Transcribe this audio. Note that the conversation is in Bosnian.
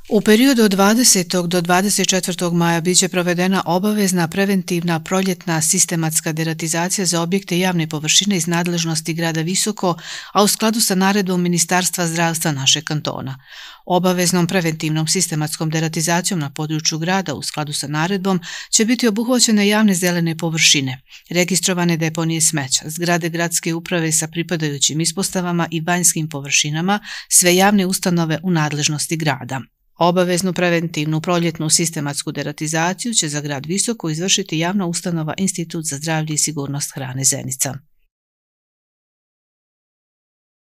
U periodu od 20. do 24. maja biće provedena obavezna preventivna proljetna sistematska deratizacija za objekte javne površine iz nadležnosti grada Visoko, a u skladu sa naredbom Ministarstva zdravstva našeg kantona. Obaveznom preventivnom sistematskom deratizacijom na području grada u skladu sa naredbom će biti obuhvaćene javne zelene površine, registrovane deponije smeća, zgrade gradske uprave sa pripadajućim ispostavama i vanjskim površinama, sve javne ustanove u nadležnosti grada. Obaveznu preventivnu proljetnu sistematsku deratizaciju će za grad Visoko izvršiti javna ustanova Institut za zdravlje i sigurnost hrane Zenica.